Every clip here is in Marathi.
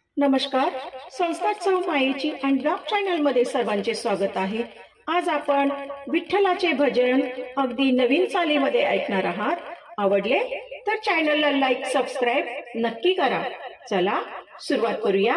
नमस्कार. संस्कार मायेची आणि ब्लॉग चॅनल मध्ये सर्वांचे स्वागत आहे. आज आपण विठ्ठलाचे भजन अगदी नवीन चालीमध्ये ऐकणार आहात. आवडले तर चॅनलला लाईक सबस्क्राईब नक्की करा. चला सुरुवात करूया.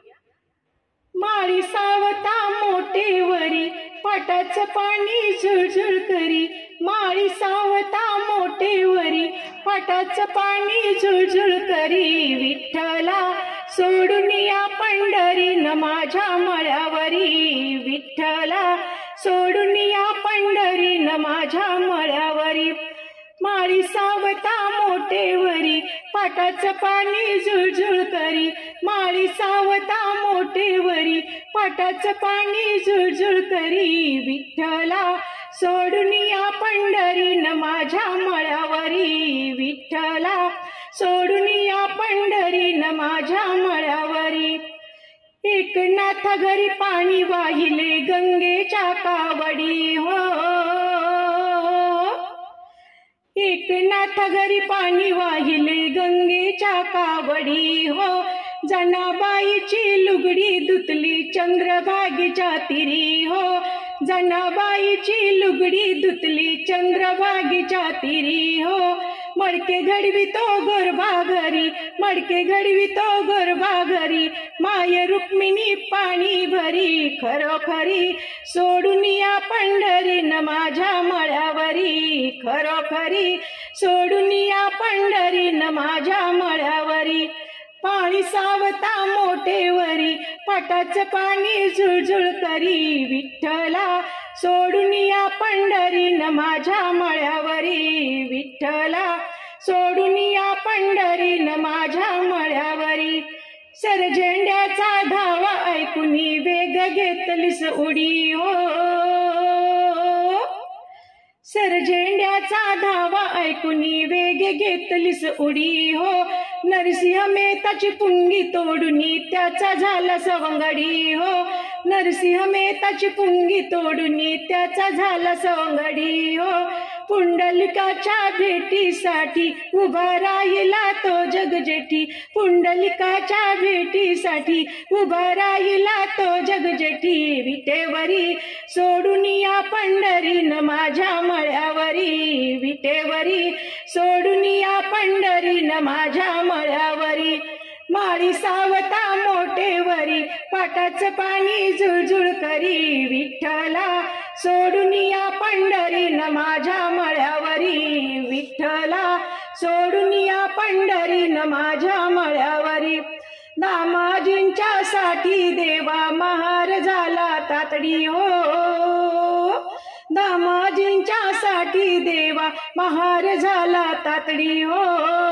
माळी सावता मोठेवरी पाटाचं पाणी झुळझुळ करी. माळी सावता मोठेवरी पाटाचं पाणी झुळझुळ करी. विठ्ठला सोडून या पंढरी न माझ्या मळ्यावरी. विठ्ठला सोडून या पंढरी न माझ्या मळ्यावरी. माळी सावता मोठेवरी पाटाचं पाणी झुळझुळ करी. माळी सावता मोठेवरी पाटाचं पाणी झुळझुळ करी. विठ्ठला सोडून या पंढरी न माझ्या मळ्यावरी. विठ्ठला सोडून या पंढरी न माझ्या मळ्यावरी. एकनाथ घरी पाणी वाहिले गंगेच्या कावडी हो. एकनाथ घरी पाणी वाहिले गंगेच्या कावडी हो. जनाबाईची लुगडी धुतली चंद्रभागेच्या तिरी हो. जनाबाईची लुगडी धुतली चंद्रभागेच्या तिरी हो. मडके घडवितो गरबा घरी. मडके घडवितो गरबा घरी. माय रुक्मिणी पाणी भरी. खरोखरी सोडून या पंढरी न माझ्या मळ्यावरी. खरोखरी सोडून या पंढरी न माझ्या मळ्यावरी. पाणी सावता मोठेवरी पाटाचं पाणी झुळझुळ करी. विठ्ठला सोडून या पंढरी न माझ्या मळ्यावरी. विठ्ठला सोडून या पंढरी न माझ्या मळ्यावरी. सरझेंड्याचा धावा ऐकून वेग घेतलीस उडी हो. सरझेंड्याचा धावा ऐकून वेग घेतलीस उडी हो. नरसिंह मेहताची पुंगी तोडून त्याचा झाला सवंगडी हो. नरसिंह मेहताची पुंगी तोडून त्याचा झाला सवंगडी हो. पुंडलिकाच्या भेटीसाठी उभा राहिला तो जगजेठी. पुंडलिकाच्या भेटीसाठी उभा राहिला तो जगजेठी. विटेवरी सोडून या पंढरी न माझ्या मळ्यावरी. विटेवरी सोडून या पंढरी न माझ्या मळ्यावरी. माळी सावता मोठेवरी पाटाचं पाणी झुळझुळ करी. विठ्ठला सोडून या पंढरी न माझ्या मळ्यावरी. विठ्ठला सोडून या पंढरी न माझ्या मळ्यावरी. दामाजींच्या साठी देवा महार झाला तातडी हो. दामाजींच्या साठी देवा महार झाला तातडी हो.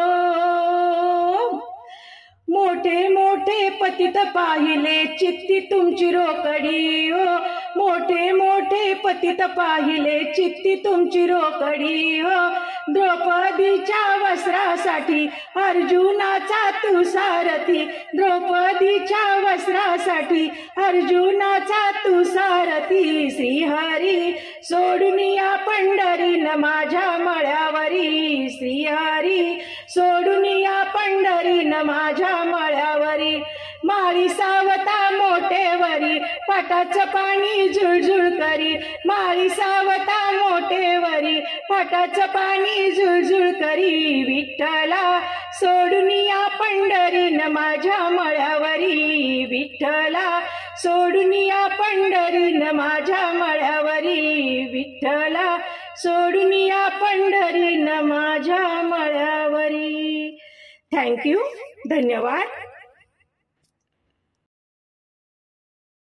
मोठे मोठे पतित पाहिले चित्ती तुमची रोकडी हो. मोठे मोठे पतित पाहिले चित्ती तुमची रोकडी हो. द्रौपदीच्या वस्त्रासाठी अर्जुनाचा तू सारथी. द्रौपदीच्या वस्त्रासाठी अर्जुनाचा तू सारथी. श्रीहरी सोडून या पंढरी न माझ्या मळ्यावरी. श्रीहरी सोडून या पंढरी न माझ्या मळ्यावरी. माळी सावता मोठेवरी पाटाचं पाणी झुळझुळ करी. माळी सावता मोठेवरी पाटाचं पाणी झुळझुळ करी. विठ्ठला सोडून या पंढरी न माझ्या मळ्यावरी. विठ्ठला सोडून या पंढरी न माझ्या मळ्यावरी. विठ्ठला सोडून या पंढरी न माझ्या मळ्यावरी. थँक्यू. धन्यवाद.